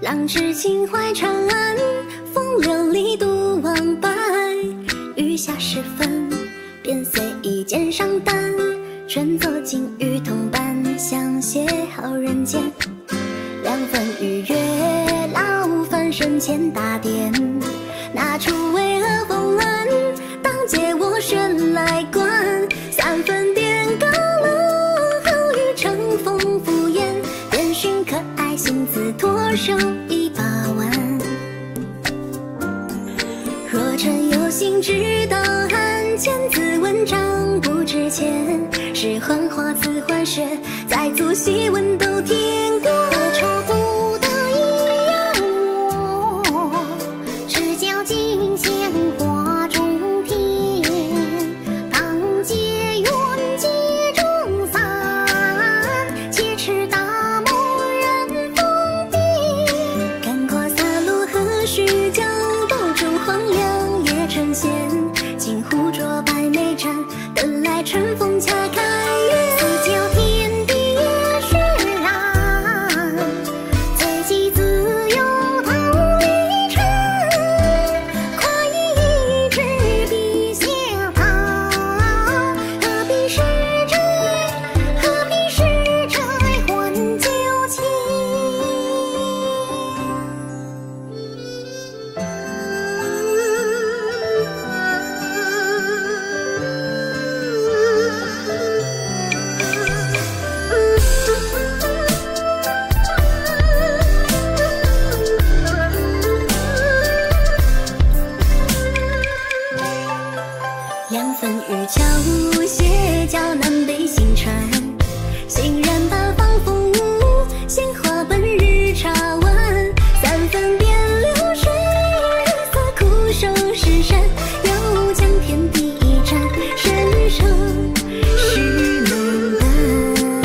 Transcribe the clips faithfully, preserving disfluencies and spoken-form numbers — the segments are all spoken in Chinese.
浪掷情怀长安，风流里独往白。余下十分，便随意肩上担，劝作金玉铜板，相携好人间。两分玉月老翻身前大殿，那出巍峨峰峦，当借我悬来观。三分点高楼，后与乘风赴宴，遍寻可爱性子，脱手一把玩。若真有心知道汉，千字文章不值钱。是幻花似幻雪，再足细问都听过。 何愁不得一样我，只教金线花中天。当借缘接中散，且持大漠人风边。 干跨洒落何须脚，不住荒凉也成仙。镜湖酌白梅盏，等来春风恰开月。 自教天地也释然，最己自有道一程。夸一枝笔下堂，何必是债，何必是债还旧情。 两分玉桥斜角南北行船，欣然八方风物，鲜花本日茶碗。三分边流水，色苦守石山，又将天地一战，身生是牡丹。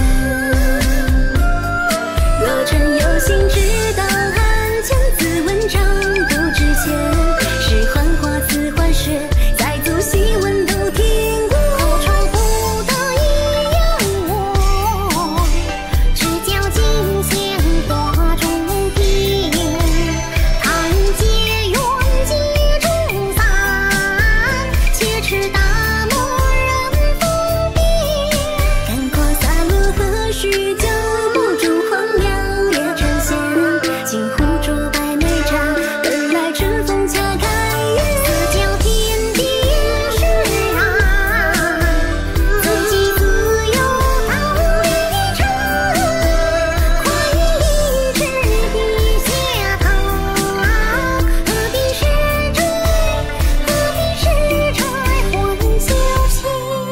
若真有心知道汉，千字文章不值钱。是幻花似幻雪，再足细问都听过。 何愁不得一样我，只教金线花中天。当借缘接中散，且持大漠人风边。 干跨洒落何须脚，不住荒凉也成仙。镜湖酌白梅盏，等来春风恰开月。 自教天地也释然，最己自有道一程。夸一枝笔下堂，何必是债，何必是债还旧情。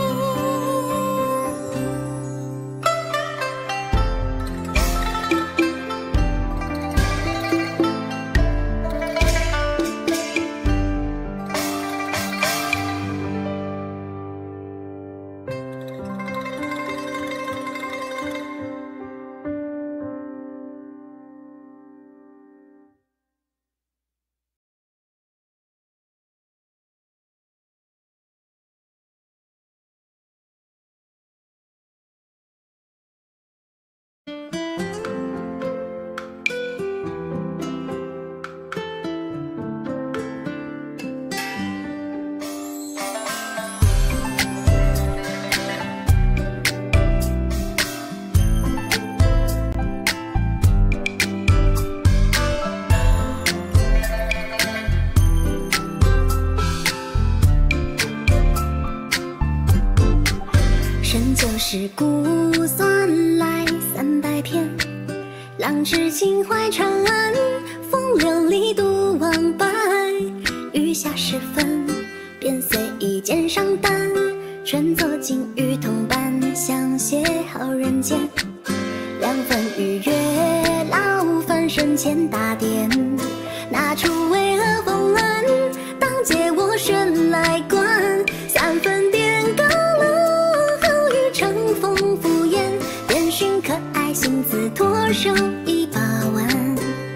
深究世故算来三百篇，浪掷情怀长安，风流里独往白。余下十分，便随意肩上担，劝作金玉铜板，相携好人间。两分玉月老翻身前大殿，那出巍峨峰峦，当借我悬来观。三分点高楼，后与乘风赴宴，遍寻可爱性子，脱手一把玩。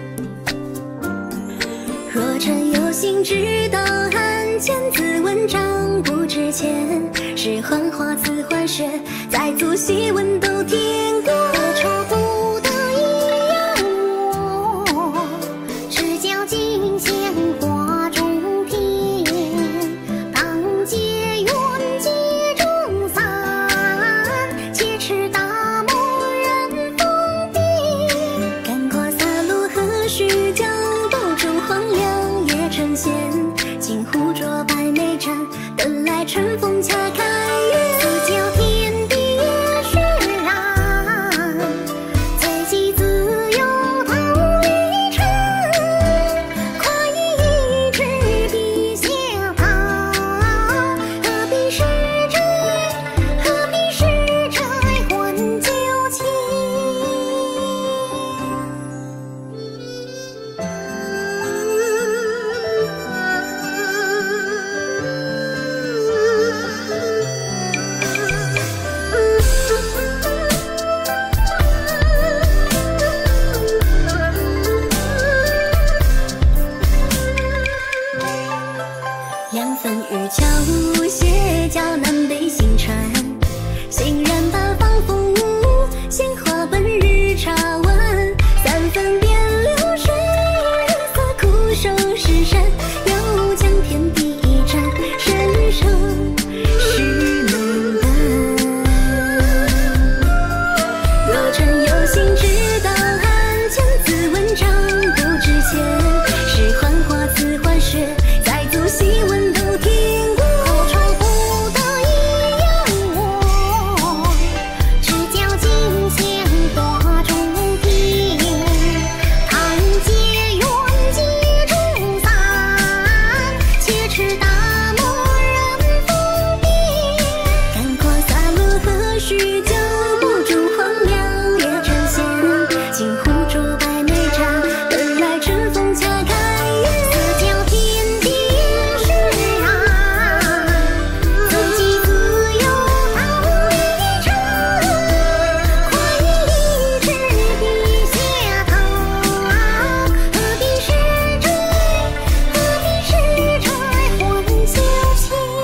若真有心知道汉，千字文章不值钱。是幻花似幻雪，再足细问都听过。 何愁不得一样我， 长不知前，是幻花似幻雪，再足细闻都听过。 何愁不得已有我，只教金钱多中听。看结缘结珠散，且持大漠人风边。 干花洒落何须酒，不住荒凉也成仙。金壶浊白梅茶，本来春风恰开颜。 四角天地是啊，自己自有道理成。快意一直低下头，何必是追，何必是追还旧情。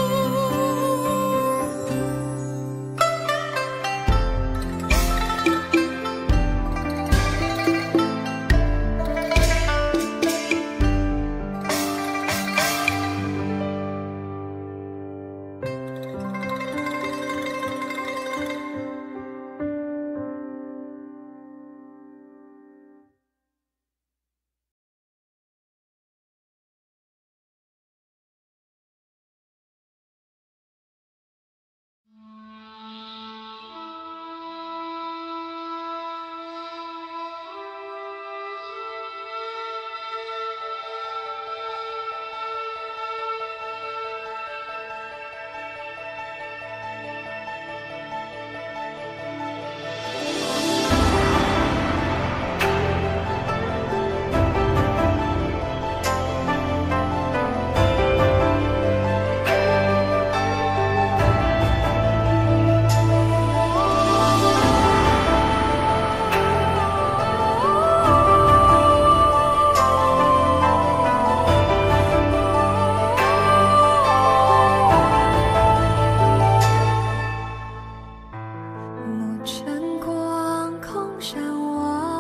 暮晨光空山望，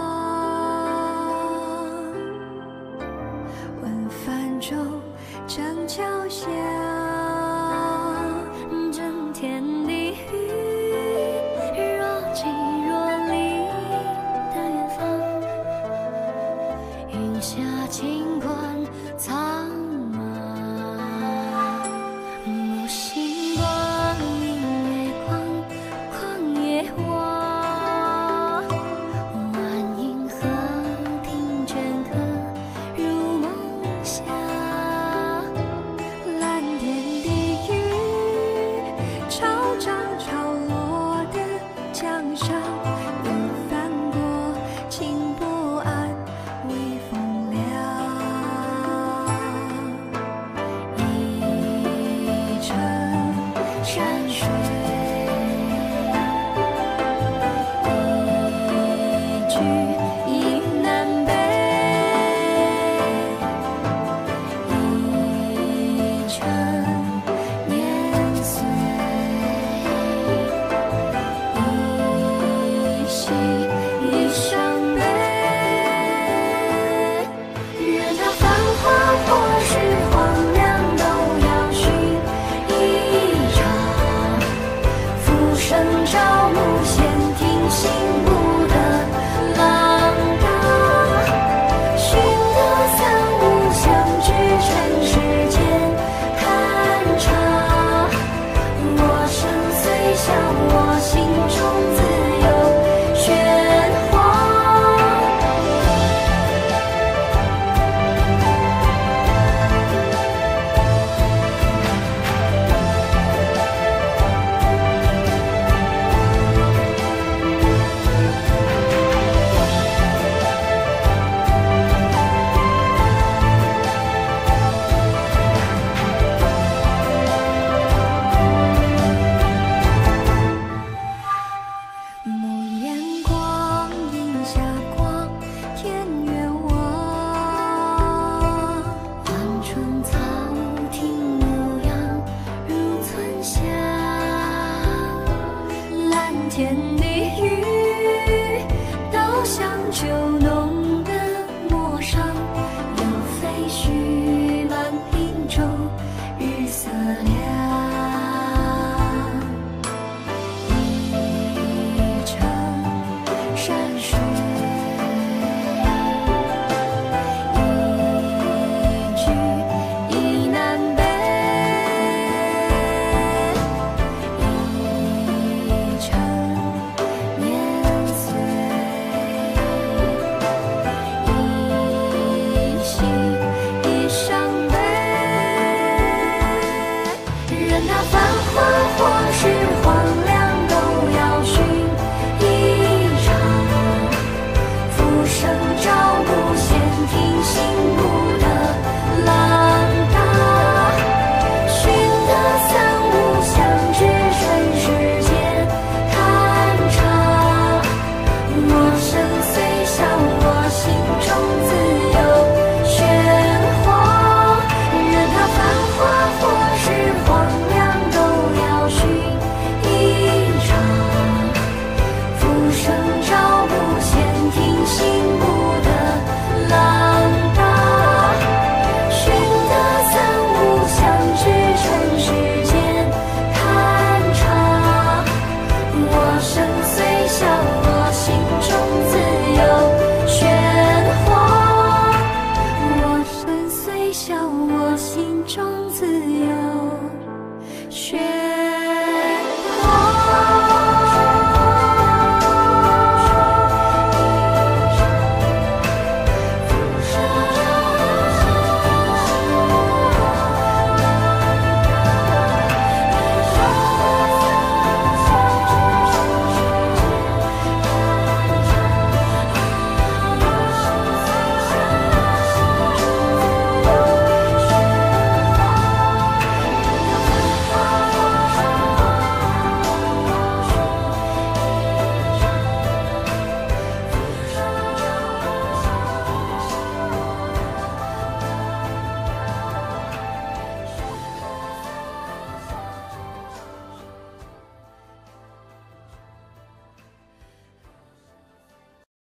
问泛舟正桥下， 真天地若即若离的远方， 云下清观草